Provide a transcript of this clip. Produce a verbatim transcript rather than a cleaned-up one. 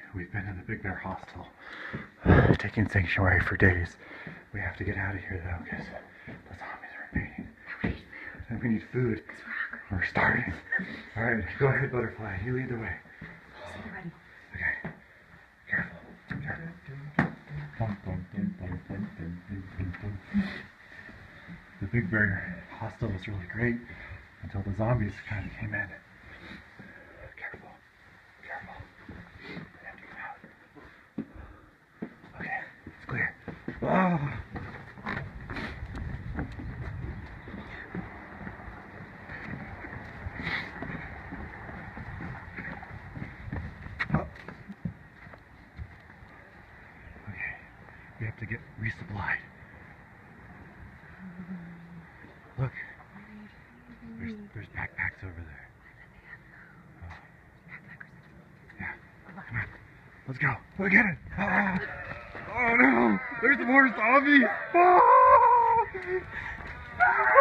We've been in the Big Bear Hostel, taking sanctuary for days. We have to get out of here though, because the zombies are invading. And we need food. We're starving. Alright, go ahead, Butterfly. You lead the way. Okay. Careful. Careful. The Big Bear Hostel was really great until the zombies kind of came in. Careful. Careful. Empty them out. Okay, it's clear. Oh. We have to get resupplied. Look, there's there's backpacks over there. Oh. Yeah, come on, let's go. Look at it. Ah. Oh no, there's more zombies. Ah.